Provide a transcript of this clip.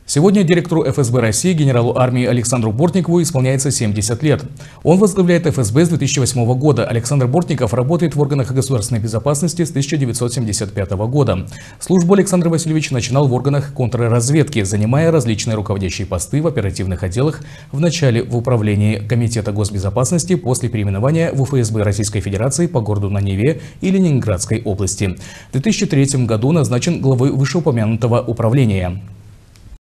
Сегодня директору ФСБ России, генералу армии Александру Бортникову исполняется 70 лет. Он возглавляет ФСБ с 2008 года. Александр Бортников работает в органах государственной безопасности с 1975 года. Службу Александр Васильевич начинал в органах контрразведки, занимая различные руководящие посты в оперативных отделах, вначале в управлении Комитета госбезопасности, после переименования в ФСБ Российской Федерации по городу на Неве и Ленинградской области. В 2003 году назначен главой вышеупомянутого управления.